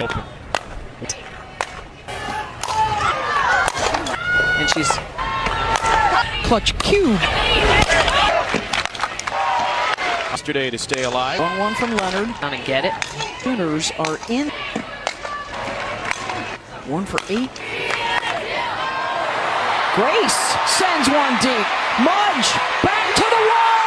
And she's clutch cube. Yesterday to stay alive. 1-1 from Leonard. Gonna get it. Sooners are in. 1 for 8. Grace sends one deep. Mudge back to the wall.